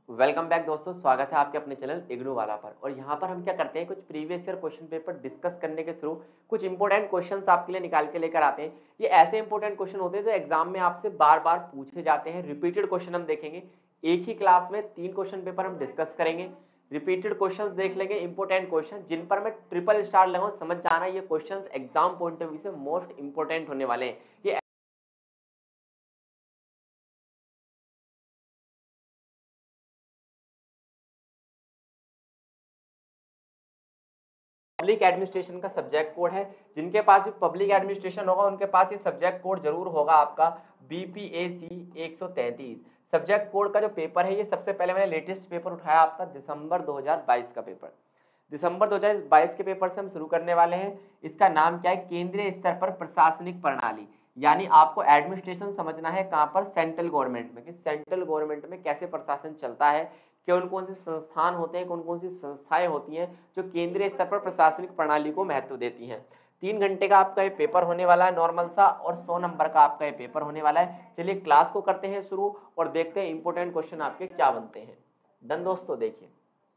Welcome back दोस्तों, स्वागत है आपके अपने चैनल इग्नू वाला पर। और यहाँ पर हम क्या करते हैं, कुछ previous year question paper discuss करने के थ्रू कुछ इंपॉर्टेंट क्वेश्चंस आपके लिए निकाल के लेकर आते हैं। ये ऐसे इंपॉर्टेंट क्वेश्चन होते हैं जो एग्जाम में आपसे बार बार पूछे जाते हैं। रिपीटेड क्वेश्चन हम देखेंगे, एक ही क्लास में 3 क्वेश्चन पेपर हम डिस्कस करेंगे। रिपीटेड क्वेश्चन देख लेंगे, इंपॉर्टेंट क्वेश्चन जिन पर मैं ट्रिपल स्टार लगाऊं। समझ जाना ये question exam point of view से मोस्ट इंपॉर्टेंट होने वाले हैं। ये पब्लिक एडमिनिस्ट्रेशन का सब्जेक्ट कोड है। जिनके पास भी पब्लिक एडमिनिस्ट्रेशन होगा उनके पास ये सब्जेक्ट कोड जरूर होगा आपका BPAC 133। सब्जेक्ट कोड का जो पेपर है, ये सबसे पहले मैंने लेटेस्ट पेपर उठाया आपका दिसंबर 2022 का पेपर। दिसंबर 2022 के पेपर से हम शुरू करने वाले हैं। इसका नाम क्या है, केंद्रीय स्तर पर प्रशासनिक प्रणाली। यानी आपको एडमिनिस्ट्रेशन समझना है कहाँ पर, सेंट्रल गवर्नमेंट में, कि सेंट्रल गवर्नमेंट में कैसे प्रशासन चलता है, कौन कौन से संस्थान होते हैं, कौन कौन सी संस्थाएं होती हैं जो केंद्रीय स्तर पर प्रशासनिक प्रणाली को महत्व देती हैं। 3 घंटे का आपका ये पेपर होने वाला है नॉर्मल सा, और 100 नंबर का आपका ये पेपर होने वाला है। चलिए क्लास को करते हैं शुरू और देखते हैं इंपॉर्टेंट क्वेश्चन आपके क्या बनते हैं। डन दोस्तों, देखिए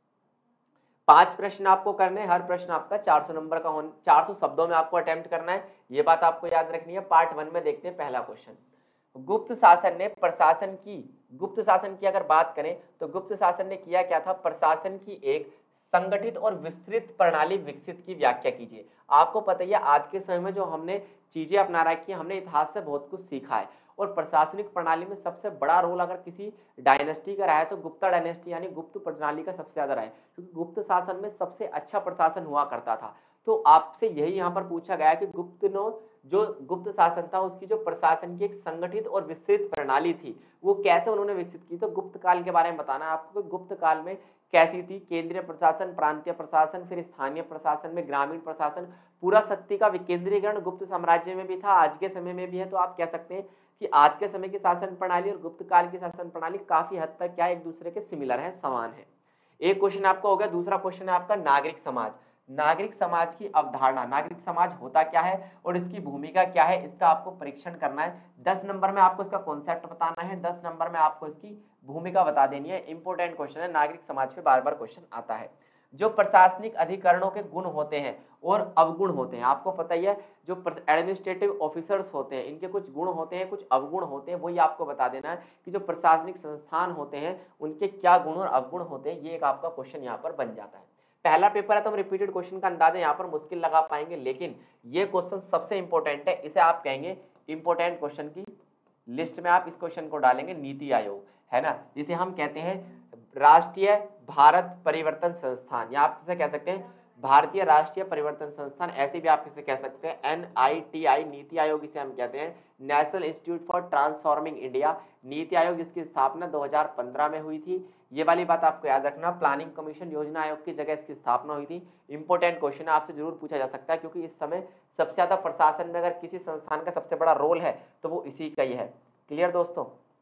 5 प्रश्न आपको करने हैं। हर प्रश्न आपका 400 नंबर का होने, 400 शब्दों में आपको अटेम्प्ट करना है। ये बात आपको याद रखनी है। पार्ट 1 में देखते हैं पहला क्वेश्चन। गुप्त शासन ने प्रशासन की, गुप्त शासन की अगर बात करें तो गुप्त शासन ने किया क्या था, प्रशासन की एक संगठित और विस्तृत प्रणाली विकसित की। व्याख्या कीजिए। आपको पता ही है आज के समय में जो हमने चीजें अपना रखी है, हमने इतिहास से बहुत कुछ सीखा है। और प्रशासनिक प्रणाली में सबसे बड़ा रोल अगर किसी डायनेस्टी का रहा है तो गुप्ता डायनेस्टी यानी गुप्त प्रणाली का सबसे ज्यादा रहा है, क्योंकि गुप्त शासन में सबसे अच्छा प्रशासन हुआ करता था। तो आपसे यही यहाँ पर पूछा गया कि गुप्त नो जो गुप्त शासन था उसकी जो प्रशासन की एक संगठित और विस्तृत प्रणाली थी वो कैसे उन्होंने विकसित की। तो गुप्त काल के बारे में बताना है आपको कि गुप्त काल में कैसी थी। केंद्रीय प्रशासन, प्रांतीय प्रशासन, फिर स्थानीय प्रशासन में ग्रामीण प्रशासन, पूरा शक्ति का विकेंद्रीकरण गुप्त साम्राज्य में भी था, आज के समय में भी है। तो आप कह सकते हैं कि आज के समय की शासन प्रणाली और गुप्त काल की शासन प्रणाली काफी हद तक क्या एक दूसरे के सिमिलर है, समान है। एक क्वेश्चन आपका हो गया। दूसरा क्वेश्चन है आपका नागरिक समाज। नागरिक समाज की अवधारणा, नागरिक समाज होता क्या है और इसकी भूमिका क्या है, इसका आपको परीक्षण करना है। 10 नंबर में आपको इसका कॉन्सेप्ट बताना है, 10 नंबर में आपको इसकी भूमिका बता देनी है। इंपॉर्टेंट क्वेश्चन है, नागरिक समाज पे बार बार क्वेश्चन आता है। जो प्रशासनिक अधिकरणों के गुण होते हैं और अवगुण होते हैं, आपको पता ही है जो एडमिनिस्ट्रेटिव ऑफिसर्स होते हैं इनके कुछ गुण होते हैं, कुछ अवगुण होते हैं। वही आपको बता देना है कि जो प्रशासनिक संस्थान होते हैं उनके क्या गुण और अवगुण होते हैं। ये एक आपका क्वेश्चन यहाँ पर बन जाता है। पहला पेपर है तो हम रिपीटेड क्वेश्चन का अंदाजा यहाँ पर मुश्किल लगा पाएंगे, लेकिन ये क्वेश्चन सबसे इंपॉर्टेंट है। इसे आप कहेंगे इंपॉर्टेंट क्वेश्चन की लिस्ट में आप इस क्वेश्चन को डालेंगे। नीति आयोग है ना, जिसे हम कहते हैं राष्ट्रीय भारत परिवर्तन संस्थान, या आप इसे कह सकते हैं भारतीय राष्ट्रीय परिवर्तन संस्थान, ऐसे भी आप इसे कह सकते हैं NITI, नीति आयोग इसे हम कहते हैं। National institute for transforming India, NITI Aayog जिसकी स्थापना 2015 में हुई थी। ये वाली बात आपको याद रखना। प्लानिंग कमीशन, योजना आयोग की जगह इसकी स्थापना हुई थी। इंपॉर्टेंट क्वेश्चन आपसे जरूर पूछा जा सकता है, क्योंकि इस समय सबसे ज्यादा प्रशासन में अगर किसी संस्थान का सबसे बड़ा रोल है तो वो इसी का ही है। क्लियर दोस्तों।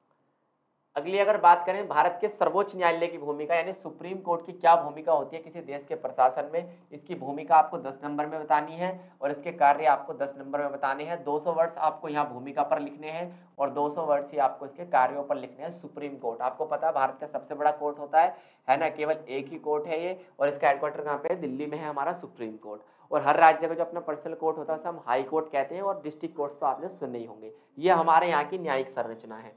अगली अगर बात करें भारत के सर्वोच्च न्यायालय की भूमिका, यानी सुप्रीम कोर्ट की क्या भूमिका होती है किसी देश के प्रशासन में, इसकी भूमिका आपको 10 नंबर में बतानी है और इसके कार्य आपको 10 नंबर में बताने हैं। 200 वर्ड्स आपको यहाँ भूमिका पर लिखने हैं और 200 वर्ड्स ही आपको इसके कार्यों पर लिखने हैं। सुप्रीम कोर्ट आपको पता है भारत का सबसे बड़ा कोर्ट होता है ना, केवल एक ही कोर्ट है ये, और इसका हेडक्वार्टर कहाँ पे है, दिल्ली में है हमारा सुप्रीम कोर्ट। और हर राज्य का जो अपना पर्सनल कोर्ट होता है उसे हम हाई कोर्ट कहते हैं, और डिस्ट्रिक्ट कोर्ट तो आपने सुने ही होंगे। ये हमारे यहाँ की न्यायिक संरचना है।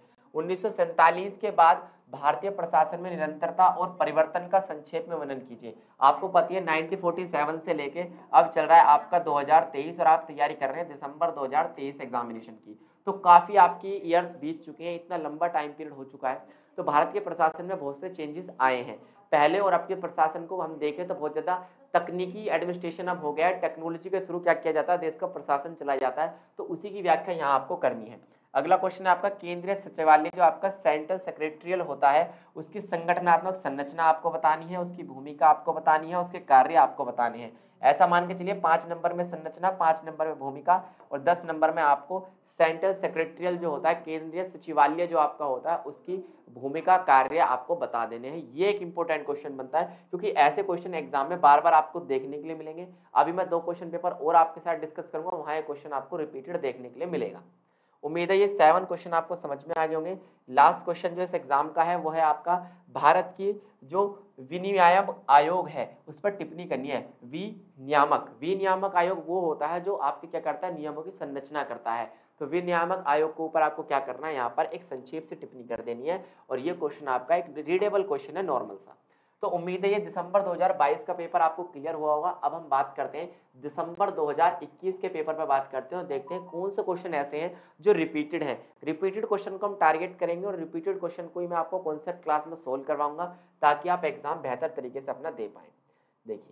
1947 के बाद भारतीय प्रशासन में निरंतरता और परिवर्तन का संक्षेप में वर्णन कीजिए। आपको पता है 1947 से लेके अब चल रहा है आपका 2023 और आप तैयारी कर रहे हैं दिसंबर 2023 एग्जामिनेशन की। तो काफी आपकी ईयर्स बीत चुके हैं, इतना लंबा टाइम पीरियड हो चुका है। तो भारत के प्रशासन में बहुत से चेंजेस आए हैं। पहले और अब के प्रशासन को हम देखें तो बहुत ज्यादा तकनीकी एडमिनिस्ट्रेशन अब हो गया है। टेक्नोलॉजी के थ्रू क्या किया जाता है, देश का प्रशासन चलाया जाता है। तो उसी की व्याख्या यहाँ आपको करनी है। अगला क्वेश्चन है आपका केंद्रीय सचिवालय, जो आपका सेंट्रल सेक्रेटरियल होता है, उसकी संगठनात्मक संरचना आपको बतानी है, उसकी भूमिका आपको बतानी है, उसके कार्य आपको बताने हैं। ऐसा मान के चलिए 5 नंबर में संरचना, 5 नंबर में भूमिका और 10 नंबर में आपको सेंट्रल सेक्रेटरियल जो होता है, केंद्रीय सचिवालय जो आपका होता है, उसकी भूमिका कार्य आपको बता देने हैं। ये एक इंपॉर्टेंट क्वेश्चन बनता है, क्योंकि ऐसे क्वेश्चन एग्जाम में बार बार आपको देखने के लिए मिलेंगे। अभी मैं 2 क्वेश्चन पेपर और आपके साथ डिस्कस करूंगा, वहां ये क्वेश्चन आपको रिपीटेड देखने के लिए मिलेगा। उम्मीद है ये 7 क्वेश्चन आपको समझ में आ गए होंगे। लास्ट क्वेश्चन जो इस एग्जाम का है वो है आपका भारत की जो विनियामक आयोग है उस पर टिप्पणी करनी है। विनियामक आयोग वो होता है जो आपके क्या करता है, नियमों की संरचना करता है। तो विनियामक आयोग के ऊपर आपको क्या करना है, यहाँ पर एक संक्षेप से टिप्पणी कर देनी है और ये क्वेश्चन आपका एक रीडेबल क्वेश्चन है, नॉर्मल सा। तो उम्मीद है ये दिसंबर 2022 का पेपर आपको क्लियर हुआ होगा। अब हम बात करते हैं दिसंबर 2021 के पेपर पर बात करते हैं और देखते हैं कौन से क्वेश्चन ऐसे हैं जो रिपीटेड हैं। रिपीटेड क्वेश्चन को हम टारगेट करेंगे और रिपीटेड क्वेश्चन को ही मैं आपको कॉन्सेप्ट क्लास में सोल्व करवाऊंगा ताकि आप एग्जाम बेहतर तरीके से अपना दे पाएं। देखिए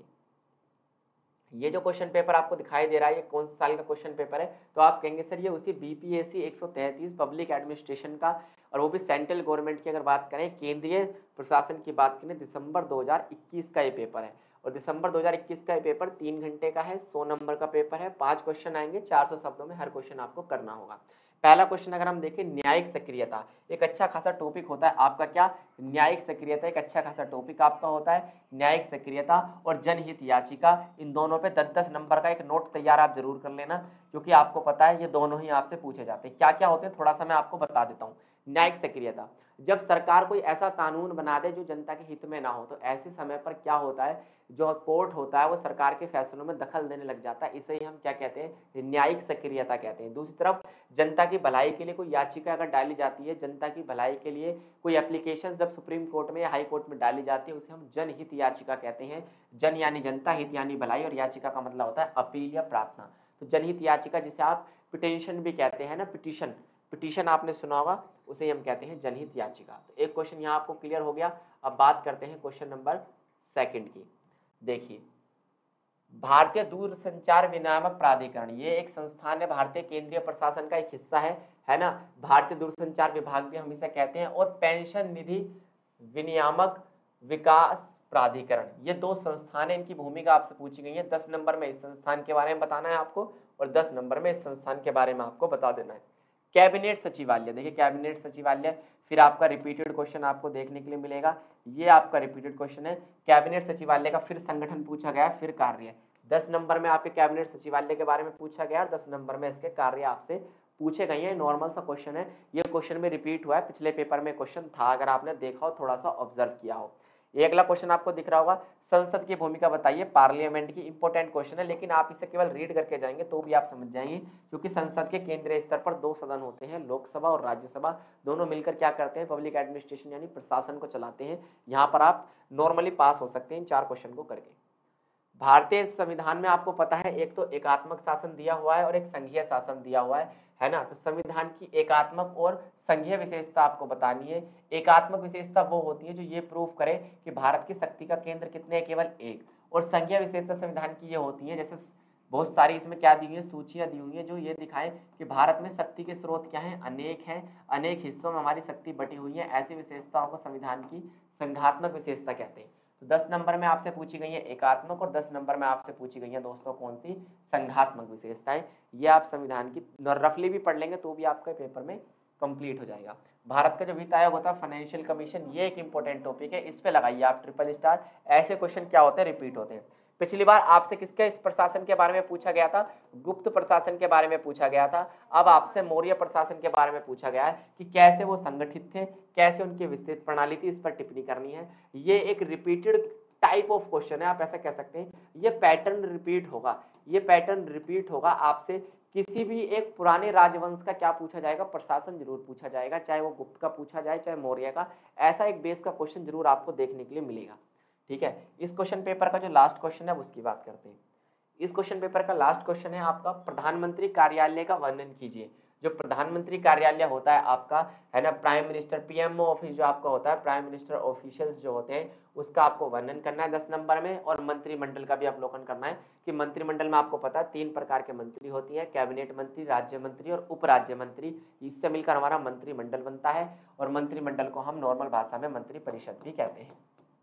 ये जो क्वेश्चन पेपर आपको दिखाई दे रहा है ये कौन से साल का क्वेश्चन पेपर है, तो आप कहेंगे सर ये उसी बीपीएससी 133 पब्लिक एडमिनिस्ट्रेशन का, और वो भी सेंट्रल गवर्नमेंट की अगर बात करें, केंद्रीय प्रशासन की बात करें, दिसंबर 2021 का ये पेपर है। और दिसंबर 2021 का ये पेपर 3 घंटे का है, 100 नंबर का पेपर है, 5 क्वेश्चन आएंगे, 400 शब्दों में हर क्वेश्चन आपको करना होगा। पहला क्वेश्चन अगर हम देखें, न्यायिक सक्रियता एक अच्छा खासा टॉपिक होता है आपका। क्या न्यायिक सक्रियता एक अच्छा खासा टॉपिक आपका होता है। न्यायिक सक्रियता और जनहित याचिका, इन दोनों पे 10-10 नंबर का एक नोट तैयार आप जरूर कर लेना, क्योंकि आपको पता है ये दोनों ही आपसे पूछे जाते हैं। क्या क्या होते हैं थोड़ा सा मैं आपको बता देता हूँ। न्यायिक सक्रियता, जब सरकार कोई ऐसा कानून बना दे जो जनता के हित में ना हो, तो ऐसे समय पर क्या होता है, जो कोर्ट होता है वो सरकार के फैसलों में दखल देने लग जाता है। इसे ही हम क्या कहते हैं, न्यायिक सक्रियता कहते हैं। दूसरी तरफ जनता की भलाई के लिए कोई याचिका अगर डाली जाती है, जनता की भलाई के लिए कोई एप्लीकेशन जब सुप्रीम कोर्ट में या हाई कोर्ट में डाली जाती है, उसे हम जनहित याचिका कहते हैं। जन यानी जनता, हित यानी भलाई, और याचिका का मतलब होता है अपील या प्रार्थना। तो जनहित याचिका जिसे आप पिटीशन भी कहते हैं ना, पिटीशन आपने सुना होगा, उसे हम कहते हैं जनहित याचिका। तो एक क्वेश्चन यहाँ आपको क्लियर हो गया। अब बात करते हैं क्वेश्चन नंबर 2 की। देखिए भारतीय दूरसंचार विनियामक प्राधिकरण, ये एक संस्थान है, भारतीय केंद्रीय प्रशासन का एक हिस्सा है ना। भारतीय दूरसंचार विभाग भी हम इसे कहते हैं। और पेंशन निधि विनियामक विकास प्राधिकरण, ये 2 संस्थान है, इनकी भूमिका आपसे पूछी गई है। 10 नंबर में इस संस्थान के बारे में बताना है आपको और 10 नंबर में इस संस्थान के बारे में आपको बता देना है। कैबिनेट सचिवालय, देखिए कैबिनेट सचिवालय फिर आपका रिपीटेड क्वेश्चन आपको देखने के लिए मिलेगा। ये आपका रिपीटेड क्वेश्चन है। कैबिनेट सचिवालय का फिर संगठन पूछा गया, फिर कार्य। 10 नंबर में आपके कैबिनेट सचिवालय के बारे में पूछा गया और 10 नंबर में इसके कार्य आपसे पूछे गए हैं। नॉर्मल सा क्वेश्चन है, ये क्वेश्चन में रिपीट हुआ है, पिछले पेपर में क्वेश्चन था, अगर आपने देखा हो, थोड़ा सा ऑब्जर्व किया हो। ये अगला क्वेश्चन आपको दिख रहा होगा, संसद की भूमिका बताइए, पार्लियामेंट की। इंपॉर्टेंट क्वेश्चन है, लेकिन आप इसे केवल रीड करके जाएंगे तो भी आप समझ जाएंगे, क्योंकि संसद के केंद्रीय स्तर पर 2 सदन होते हैं, लोकसभा और राज्यसभा। दोनों मिलकर क्या करते हैं, पब्लिक एडमिनिस्ट्रेशन यानी प्रशासन को चलाते हैं। यहाँ पर आप नॉर्मली पास हो सकते हैं इन 4 क्वेश्चन को करके। भारतीय संविधान में आपको पता है एक तो एकात्मक शासन दिया हुआ है और एक संघीय शासन दिया हुआ है ना। तो संविधान की एकात्मक और संघीय विशेषता आपको बतानी है। एकात्मक विशेषता वो होती है जो ये प्रूव करे कि भारत की शक्ति का केंद्र कितने हैं, केवल एक। और संघीय विशेषता संविधान की ये होती है, जैसे बहुत सारी इसमें क्या दी हुई है, सूचियां दी हुई है, जो ये दिखाएं कि भारत में शक्ति के स्रोत क्या हैं, अनेक हैं, अनेक हिस्सों में हमारी शक्ति बटी हुई है। ऐसी विशेषताओं को संविधान की संघात्मक विशेषता कहते हैं। तो 10 नंबर में आपसे पूछी गई है एकात्मक और 10 नंबर में आपसे पूछी गई है दोस्तों कौन सी, संघात्मक विशेषताएं। ये आप संविधान की रफली भी पढ़ लेंगे तो भी आपके पेपर में कंप्लीट हो जाएगा। भारत का जो वित्त आयोग होता है, फाइनेंशियल कमीशन, ये एक इंपॉर्टेंट टॉपिक है, इस पे लगाइए आप ट्रिपल स्टार। ऐसे क्वेश्चन क्या होते हैं, रिपीट होते हैं। पिछली बार आपसे किसके इस प्रशासन के बारे में पूछा गया था, गुप्त प्रशासन के बारे में पूछा गया था। अब आपसे मौर्य प्रशासन के बारे में पूछा गया है कि कैसे वो संगठित थे, कैसे उनकी विस्तृत प्रणाली थी, इस पर टिप्पणी करनी है। ये एक रिपीटेड टाइप ऑफ क्वेश्चन है, आप ऐसा कह सकते हैं। ये पैटर्न रिपीट होगा, ये पैटर्न रिपीट होगा। आपसे किसी भी एक पुराने राजवंश का क्या पूछा जाएगा, प्रशासन जरूर पूछा जाएगा, चाहे वो गुप्त का पूछा जाए चाहे मौर्य का। ऐसा एक बेस का क्वेश्चन जरूर आपको देखने के लिए मिलेगा। ठीक है, इस क्वेश्चन पेपर का जो लास्ट क्वेश्चन है उसकी बात करते हैं। इस क्वेश्चन पेपर का लास्ट क्वेश्चन है आपका, प्रधानमंत्री कार्यालय का वर्णन कीजिए। जो प्रधानमंत्री कार्यालय होता है आपका, है ना, प्राइम मिनिस्टर, पीएमओ ऑफिस जो आपका होता है, प्राइम मिनिस्टर ऑफिशियल्स जो होते हैं, उसका आपको वर्णन करना है 10 नंबर में। और मंत्रिमंडल का भी अवलोकन करना है कि मंत्रिमंडल में आपको पता है 3 प्रकार के मंत्री होती है, कैबिनेट मंत्री, राज्य मंत्री और उप राज्य मंत्री। इससे मिलकर हमारा मंत्रिमंडल बनता है। और मंत्रिमंडल को हम नॉर्मल भाषा में मंत्री परिषद भी कहते हैं,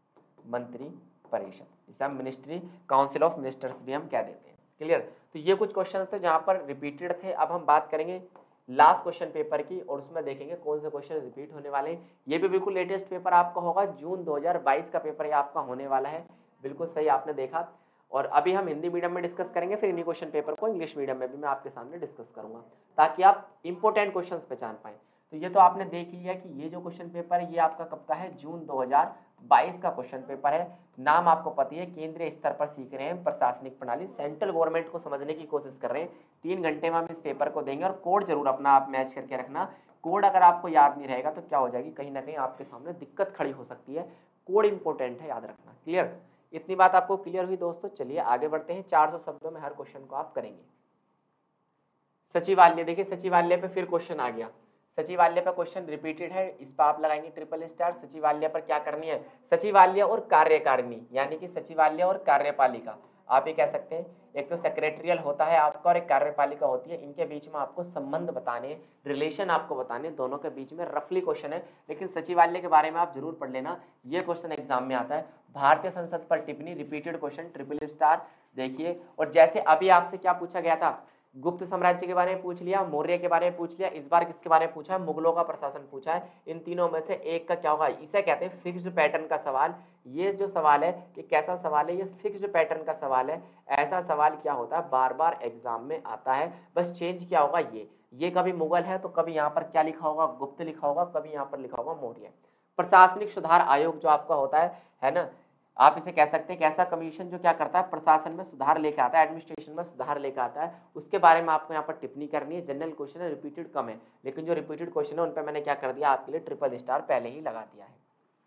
मंत्री परिषद, इसे हम मिनिस्ट्री काउंसिल ऑफ मिनिस्टर्स भी हम कह देते हैं। क्लियर। तो ये कुछ क्वेश्चन थे जहां पर रिपीटेड थे। अब हम बात करेंगे लास्ट क्वेश्चन पेपर की और उसमें देखेंगे कौन से क्वेश्चन रिपीट होने वाले हैं। ये भी बिल्कुल लेटेस्ट पेपर आपका होगा, जून 2022 का पेपर ये आपका होने वाला है, बिल्कुल सही आपने देखा। और अभी हम हिंदी मीडियम में डिस्कस करेंगे, फिर इन्हीं क्वेश्चन पेपर को इंग्लिश मीडियम में भी मैं आपके सामने डिस्कस करूंगा ताकि आप इंपॉर्टेंट क्वेश्चंस पहचान पाएं। तो ये तो आपने देख लिया कि ये जो क्वेश्चन पेपर है ये आपका कब का है, जून 2022 का क्वेश्चन पेपर है। नाम आपको पता है, केंद्रीय स्तर पर सीख रहे हैं प्रशासनिक प्रणाली, सेंट्रल गवर्नमेंट को समझने की कोशिश कर रहे हैं। 3 घंटे में हम इस पेपर को देंगे और कोड जरूर अपना आप मैच करके रखना। कोड अगर आपको याद नहीं रहेगा तो क्या हो जाएगी, कहीं ना कहीं आपके सामने दिक्कत खड़ी हो सकती है। कोड इंपॉर्टेंट है, याद रखना। क्लियर, इतनी बात आपको क्लियर हुई दोस्तों। चलिए आगे बढ़ते हैं। 400 शब्दों में हर क्वेश्चन को आप करेंगे। सचिवालय, देखिए सचिवालय पे फिर क्वेश्चन आ गया। सचिवालय पर क्वेश्चन रिपीटेड है, इस पर आप लगाएंगे ट्रिपल स्टार। सचिवालय पर क्या करनी है, सचिवालय और कार्यकारिणी यानी कि सचिवालय और कार्यपालिका आप ये कह सकते हैं। एक तो सेक्रेटरियल होता है आपका और एक कार्यपालिका होती है, इनके बीच में आपको संबंध बताने, रिलेशन आपको बताने, दोनों के बीच में रफली क्वेश्चन है। लेकिन सचिवालय के बारे में आप जरूर पढ़ लेना, ये क्वेश्चन एग्जाम में आता है। भारतीय संसद पर टिप्पणी, रिपीटेड क्वेश्चन, ट्रिपल स्टार। देखिए, और जैसे अभी आपसे क्या पूछा गया था, गुप्त साम्राज्य के बारे में पूछ लिया, मौर्य के बारे में पूछ लिया, इस बार किसके बारे में पूछा है, मुगलों का प्रशासन पूछा है। इन तीनों में से एक का क्या होगा, इसे कहते हैं फिक्स्ड पैटर्न का सवाल। ये जो सवाल है ये कैसा सवाल है, ये फिक्स्ड पैटर्न का सवाल है। ऐसा सवाल क्या होता है, बार बार एग्जाम में आता है, बस चेंज क्या होगा, ये कभी मुगल है तो कभी यहाँ पर क्या लिखा होगा, गुप्त लिखा होगा, कभी यहाँ पर लिखा होगा मौर्य। प्रशासनिक सुधार आयोग जो आपका होता है ना, आप इसे कह सकते हैं कि ऐसा कमीशन जो क्या करता है, प्रशासन में सुधार लेकर आता है, एडमिनिस्ट्रेशन में सुधार लेकर आता है, उसके बारे में आपको यहाँ पर टिप्पणी करनी है। जनरल क्वेश्चन है, रिपीटेड कम है, लेकिन जो रिपीटेड क्वेश्चन है उन पर मैंने क्या कर दिया, आपके लिए ट्रिपल स्टार पहले ही लगा दिया है।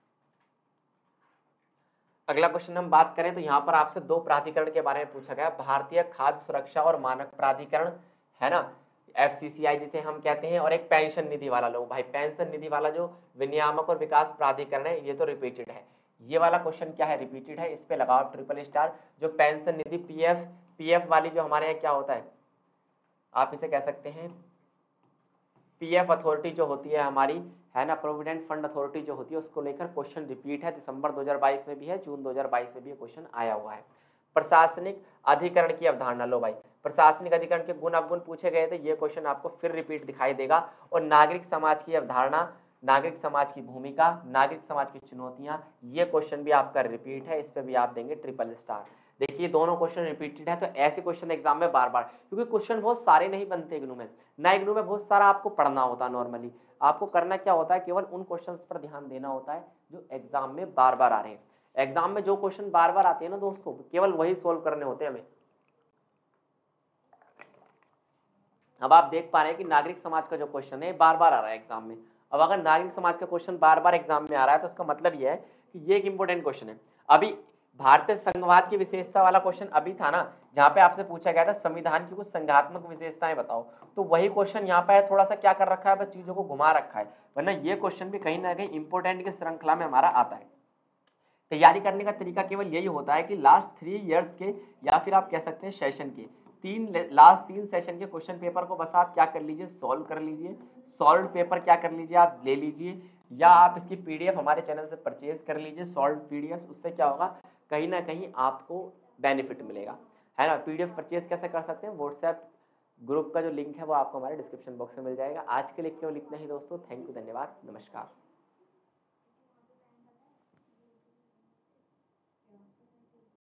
अगला क्वेश्चन हम बात करें तो यहाँ पर आपसे 2 प्राधिकरण के बारे में पूछा गया, भारतीय खाद्य सुरक्षा और मानक प्राधिकरण है ना, FCCI जिसे हम कहते हैं, और एक पेंशन निधि वाला लोग भाई, पेंशन निधि वाला जो विनियामक और विकास प्राधिकरण है, ये तो रिपीटेड है। ये वाला क्वेश्चन क्या है, रिपीटेड है, इस पे लगाओ ट्रिपल स्टार। जो पेंशन निधि पीएफ वाली जो हमारे यहाँ क्या होता है, आप इसे कह सकते हैं पीएफ अथॉरिटी जो होती है हमारी, है ना, प्रोविडेंट फंड अथॉरिटी जो होती है, उसको लेकर क्वेश्चन रिपीट है। दिसंबर 2022 में भी है, जून 2022 में भी क्वेश्चन आया हुआ है। प्रशासनिक अधिकरण की अवधारणा, लो भाई, प्रशासनिक अधिकरण के गुण अवगुण पूछे गए थे, ये क्वेश्चन आपको फिर रिपीट दिखाई देगा। और नागरिक समाज की अवधारणा, नागरिक समाज की भूमिका, नागरिक समाज की चुनौतियां, ये क्वेश्चन भी आपका रिपीट है, इस पे भी आप देंगे ट्रिपल स्टार। देखिए दोनों क्वेश्चन रिपीटेड है, तो ऐसे क्वेश्चन एग्जाम में बार बार, क्योंकि क्वेश्चन बहुत सारे नहीं बनते इग्नू में ना, इग्नू में बहुत सारा आपको पढ़ना होता है। नॉर्मली आपको करना क्या होता है, केवल उन क्वेश्चंस पर ध्यान देना होता है जो एग्जाम में बार बार आ रहे हैं। एग्जाम में जो क्वेश्चन बार बार आते हैं ना दोस्तों, केवल वही सोल्व करने होते हैं हमें। अब आप देख पा रहे हैं कि नागरिक समाज का जो क्वेश्चन है बार बार आ रहा है एग्जाम में। अब अगर नागरिक समाज का क्वेश्चन बार बार एग्जाम में आ रहा है तो उसका मतलब यह है कि ये एक इंपॉर्टेंट क्वेश्चन है। अभी भारतीय संघवाद की विशेषता वाला क्वेश्चन अभी था ना, जहाँ पे आपसे पूछा गया था संविधान की कुछ संज्ञात्मक विशेषताएं बताओ, तो वही क्वेश्चन यहाँ पे थोड़ा सा क्या कर रखा है, बस चीजों को घुमा रखा है, वरना ये क्वेश्चन भी कहीं ना कहीं इंपॉर्टेंट की श्रृंखला में हमारा आता है। तैयारी करने का तरीका केवल यही होता है कि लास्ट 3 इयर्स के, या फिर आप कह सकते हैं सेशन के लास्ट 3 सेशन के क्वेश्चन पेपर को बस आप क्या कर लीजिए, सॉल्व कर लीजिए। सॉल्व पेपर क्या कर लीजिए, आप ले लीजिए, या आप इसकी पीडीएफ हमारे चैनल से परचेज कर लीजिए सॉल्व पीडीएफ। उससे क्या होगा, कहीं ना कहीं आपको बेनिफिट मिलेगा, है ना। पीडीएफ परचेज कैसे कर सकते हैं, व्हाट्सएप ग्रुप का जो लिंक है वो आपको हमारे डिस्क्रिप्शन बॉक्स में मिल जाएगा। आज के लिए केवल इतना ही दोस्तों, थैंक यू, धन्यवाद, नमस्कार।